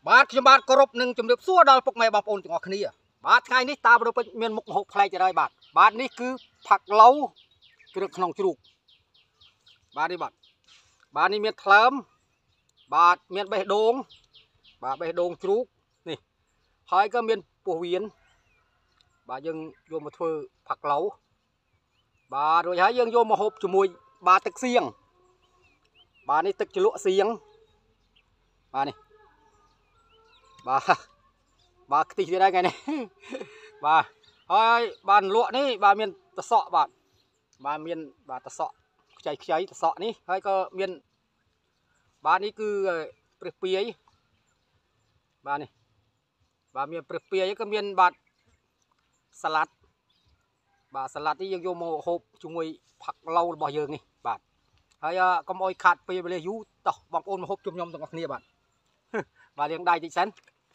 បាទខ្ញុំបាទគោរពនឹងជំរាបសួរដល់ពុកម៉ែបងប្អូនទាំងអស់គ្នាបាទថ្ងៃនេះតាបរពេចមានមុខម្ហូបប្លែកទៅហើយបាទនេះគឺផាក់ឡូវគ្រឿងក្នុងជ្រូកបាទនេះមានថ្លើមបាទមានបេះដូងបាទបេះដូងជ្រូកនេះហើយក៏មានពោះវៀនបាទយើងយកមកធ្វើផាក់ឡូវបាទរួចហើយយើងយកមកហូបជាមួយបាទទឹកសៀងបាទនេះទឹកជ្រលក់សៀងបាទនេះបាទខ្ទិះទៀតហើយថ្ងៃនេះបាទហើយបានលក់នេះបាទមានតសក់បាទមានបាទតសក់ខ្ចីតសក់នេះហើយក៏មានបាទនេះគឺព្រឹសពាយបាទនេះបាទមានព្រឹសពាយក៏មានបាទសាឡាត់បាទសាឡាត់នេះយើងយកមកហូបជាមួយផាក់ឡូវរបស់យើងនេះបាទហើយកុំអោយខាត់ពេលវេលាយូរតោះបងប្អូនមកហូបជុំខ្ញុំទាំងអស់គ្នាបាទលាងដៃតិចសិន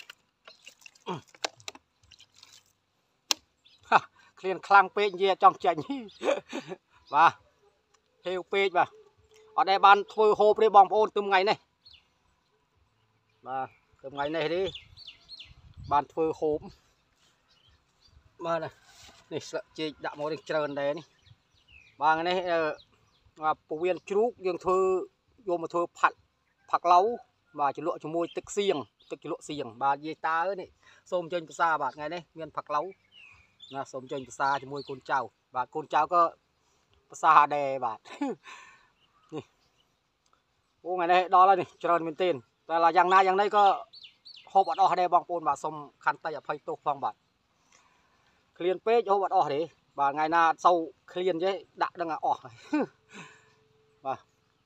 ឃ្លានខ្លាំងពេកនិយាយចង់ចាញ់បាទហេវពេកបាទអត់ដែលបានធ្វើហូបទេបងប្អូនទៅថ្ងៃនេះបាទទៅថ្ងៃនេះទេបានធ្វើហូបបាទនេះស្លឹកចេកដាក់មកនេះច្រើនដែរនេះបាទថ្ងៃនេះពោះវៀនជ្រូកយើងធ្វើយកមកធ្វើផាក់ឡូវបាទជ្រលក់ជាមួយទឹកសៀងទឹកជ្រលក់សៀងបាទនិយាយតើនេះសូមចេញភាសាបាទថ្ងៃនេះមានផាក់ឡូវណាសូមចេញភាសាជាមួយកូនចៅបាទកូនចៅក៏ភាសាដែរបាទនេះអូថ្ងៃនេះដល់ហើយនេះច្រើនមែនទែនតែយ៉ាងណាយ៉ាងនេះក៏ហូបអត់អស់ដែរបងប្អូនបាទសូមខន្តីអភ័យទោសផងបាទឃ្លានពេកហូបអត់អស់ទេបាទថ្ងៃណាអត់សូវឃ្លានទេដាក់ដឹងអស់បាទ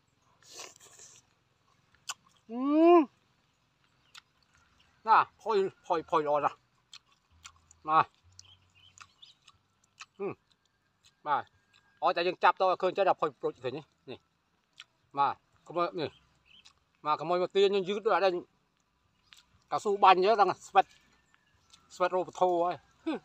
ណាផុយល្អណាស់ណាបាទអត់តែយើងចាប់ទៅឃើញចេះតែផុយប្រូចឃើញនេះបាទកុំនេះបាទកុំមកទាញយើងយឺតដល់កៅស៊ូបាញ់ទៅដល់ស្វិតរោពធោហើយ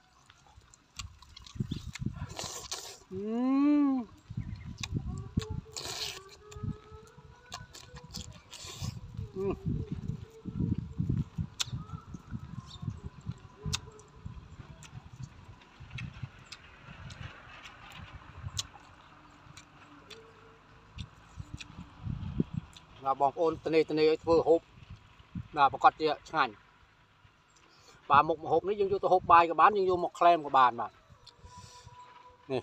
បងប្អូនត្នេឲ្យធ្វើហូបបាទប្រកាសជាឆ្ងាញ់បាទមុខម្ហូបនេះយើងយកទៅហូបបាយក៏បានយើងយកមកក្លែមក៏បានបាទនេះ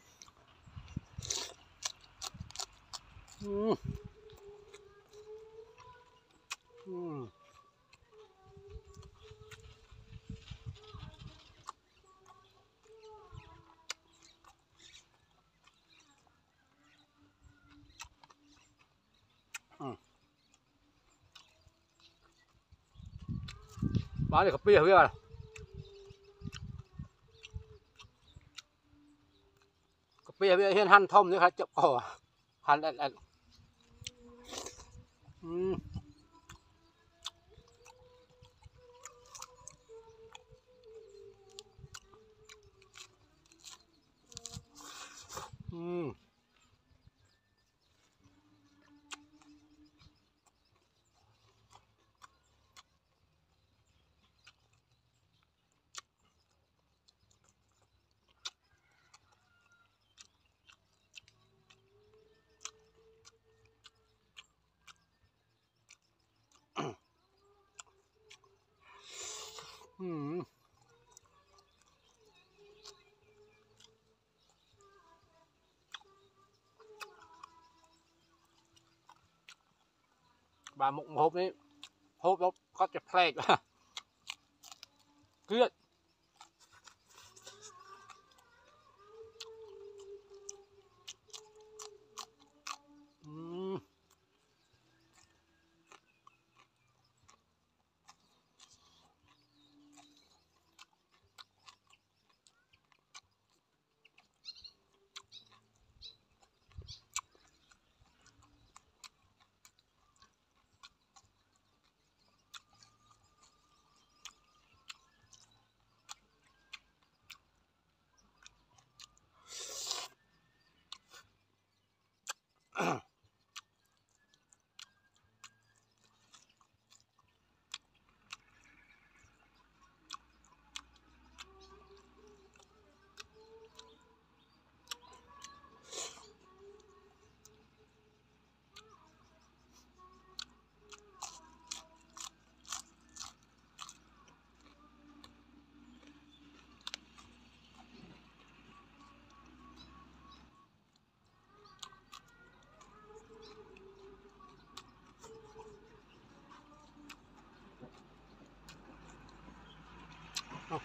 បាទនេះកាពីវាហ៊ានហាន់ធំនេះខាត់ចាប់កហាន់អត់បាទមុខម្ហូបនេះហូបដល់គាត់จะแปลกเครียด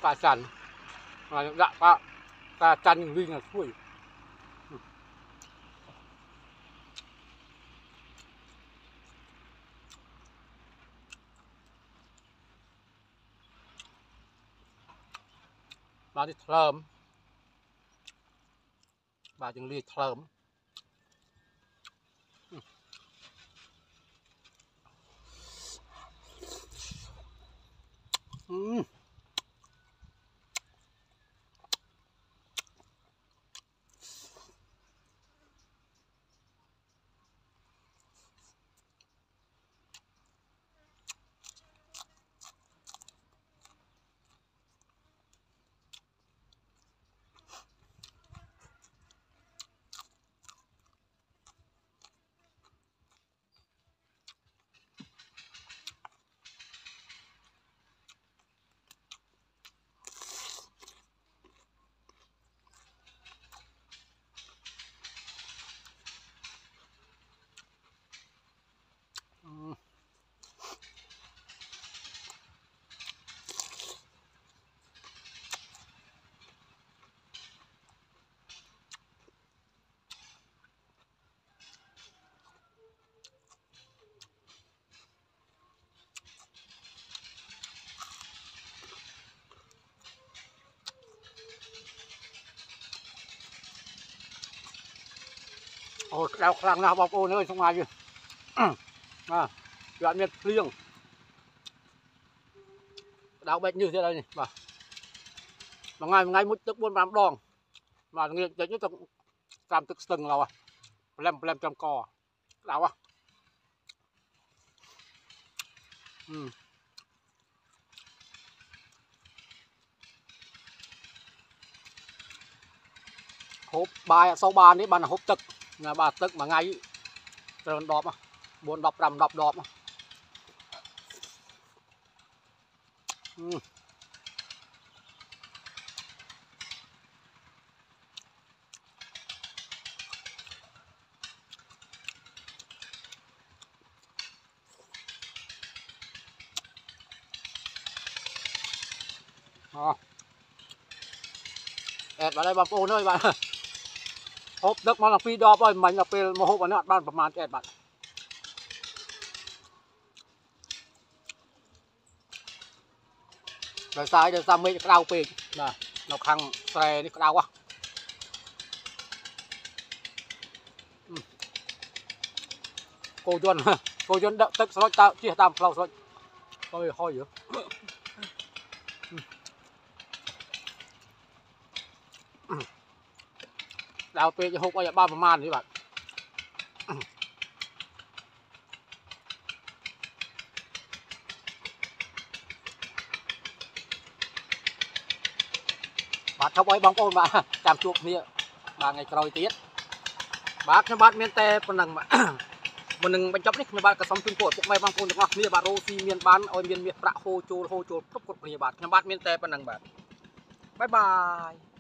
cả chăn dạ cả chăn riêng là thui bà đi thơm bà chừng ly thơm ôi đau khăn nào bọc ôn ơi xong ngoài kìa đoạn miệt liêng đau bệnh như thế đây này mà ngày một tức buôn bán đòn mà nghe thấy nhất làm tức sừng nào lem trong cò đau hộp bài sau bàn đấy bàn hộp tức là bà tức mà ngay rồi đọp buồn đọp rầm đọp ẹt vào đây bà cô ơi bạn hộp đất mà là phi đọp ơi mình là phi một hộp vào nó banประมาณẹt bạn đời sai mấy cái đau pì nè nó khăn xe đi cái đau quá cô chuân đợi tức soi tao chia tam phao soi tôi hoi dữ đau pì cho hộp ở baประมาณ đấy bạn bạn không ấy bóng ôn mà chạm chuột nia bà ngày rồi tiết bác cho bạn miền tây phần năng mà một nâng bánh chóc đấy nhà bạn cả xong chung cột mấy băng ôn được ngọc nia bà rosi miền bán ôi miền miệt bạ hô chô thúc cột nhà bạn nhà bạn miền tây phần năng bạn bye bye